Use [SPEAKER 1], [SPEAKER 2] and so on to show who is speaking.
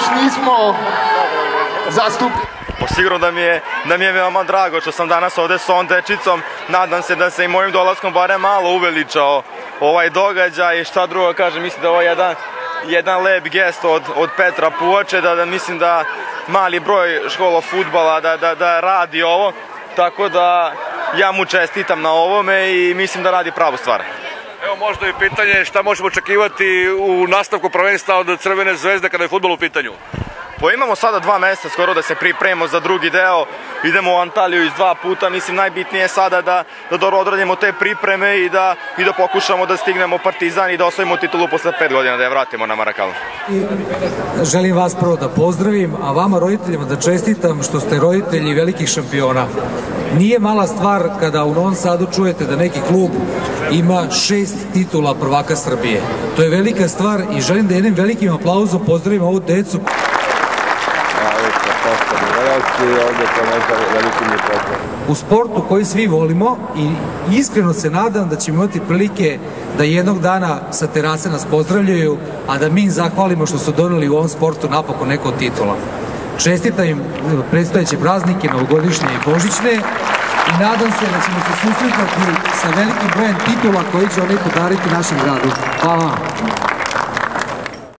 [SPEAKER 1] nismo zastupili.
[SPEAKER 2] Sigurno da mi je veoma drago što sam danas ovde s ovom dečicom. Nadam se da se i mojim dolaskom barem malo uveličao ovaj događaj i šta drugo kažem, mislim da je ovo jedan lep gest od Petra Puvače, da mislim da mali broj škola fudbala da radi ovo, tako da ja mu čestitam na ovome i mislim da radi pravu stvar.
[SPEAKER 3] Evo možda i pitanje šta možemo očekivati u nastavku prvenstva od Crvene zvezde kada je fudbal u pitanju?
[SPEAKER 2] Pa imamo sada 2 meseca skoro da se pripremimo za drugi deo, idemo u Antaliju iz 2 puta, mislim najbitnije je sada da dobro odradimo te pripreme i da pokušamo da stignemo Partizan i da osvojimo titulu posle 5 godina, da je vratimo na Marakanu.
[SPEAKER 4] Želim vas prvo da pozdravim, a vama roditeljima da čestitam što ste roditelji velikih šampiona. Nije mala stvar kada u Novom Sadu čujete da neki klub ima 6 titula prvaka Srbije. To je velika stvar i želim da jednim velikim aplauzom pozdravim ovu decu. U sportu koji svi volimo i iskreno se nadam da ćemo imati prilike da jednog dana sa terase nas pozdravljaju, a da mi im zahvalimo što su doneli u ovom sportu napokon neko od titula. Čestitam im predstojeće praznike, novogodišnje i božićne i nadam se da ćemo se susretati sa velikim brojem titula koji će oni podariti našem gradu. Hvala vam.